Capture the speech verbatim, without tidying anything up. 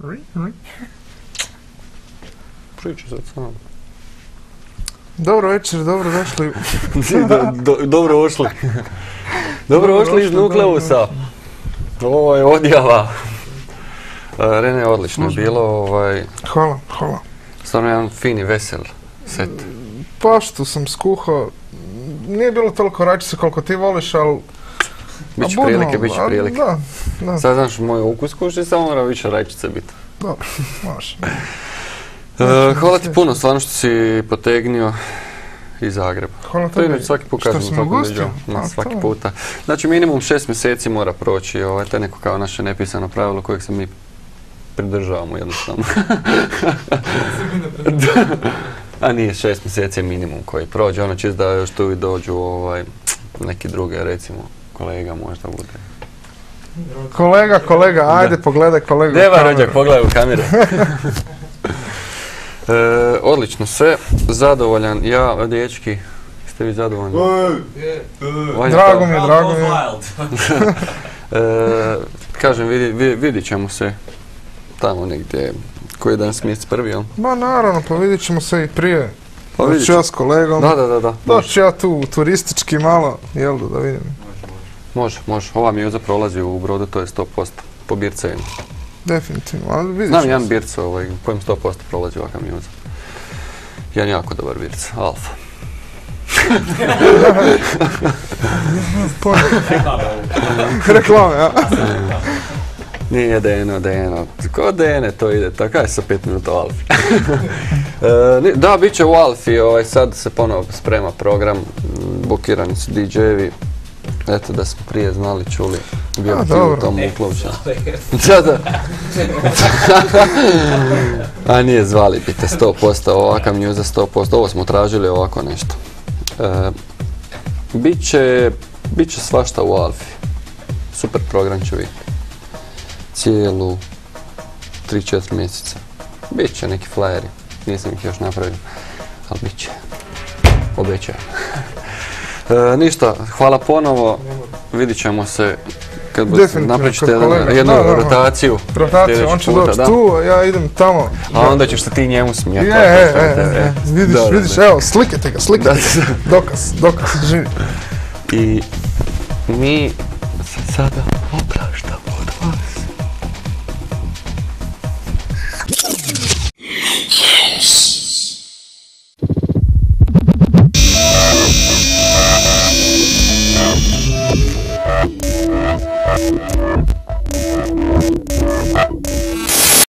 Priča sad sam. Dobro večer, dobro došli. Dobro ošli. Dobro ošli iz Nukleusa. Ovo je odjava. Rene, odlično je bilo. Hvala, hvala. Stvarno jedan fini, vesel set. Paštu sam skuhao. Nije bilo toliko rajčice koliko ti voliš, ali... Biće prilike, biće prilike. Da, da. Sad znaš moj ukus kuši, samo mora više rajčice biti. Dobro, može. Hvala ti puno, stvarno što si potegnio iz Zagreba. Hvala tebi. To inače svaki put kažem. Što sam ugostio? Svaki puta. Znači minimum šest mjeseci mora proći, to je neko kao naše nepisano pravilo kojeg se mi pridržavamo jednostavno. A nije, šest mjeseci je minimum koji prođe, ono čist da još tu i dođu neki druge, recimo kolega možda bude. Kolega, kolega, ajde pogledaj kolega u kameru. Deva rođak, pogledaj u kameru. E, odlično, sve zadovoljan, ja, dječki, ste vi zadovoljni? Drago mi je, drago mi je. e, kažem, vidi, vidi, vidit ćemo se tamo negdje, koji dan smijest prvi, jel? Ma naravno, pa vidit ćemo se i prije. Pa doći ja s kolegom. Da, da, da. da. Doći ja tu turistički malo, jel da, da vidim. Može, može. Ova mjuza prolazi u Brodu, to je sto posto po bircevima. Definitivno, ali vidit Znam jedan birc ovaj, u kojem sto posto prolazi ovakav mjuza. Jedan jako dobar birc, Alfa. Reklame, ja. Nije Deno, Deno. Ko Dene to ide, tako je sa pet minuta u Alfi. Da, bit će u Alfi, ovaj, sad se ponovo sprema program, bukirani su di džejevi. Eto da smo prije znali, čuli, bio ti u tom uklovčan. Da, da. A nije zvali bite sto posto, ovakav mjuza sto posto, ovo smo tražili ovako nešto. E, Biće, biće svašta u Alfi. Super program će biti. Cijelu tri četiri mjeseca. Biće neki flyeri, nisam ih još napravio, ali biće. Obećajem. E, ništa, hvala ponovo, vidit ćemo se kad napravite jednu da, da, rotaciju. Rotaciju, on će doći tu, a ja idem tamo. A onda ćeš se ti njemu smijati. Je, je, je, vidiš, da, vidiš, da. Evo, slikajte ga, slikajte ga. Dokaz, dokaz, živi. I mi sada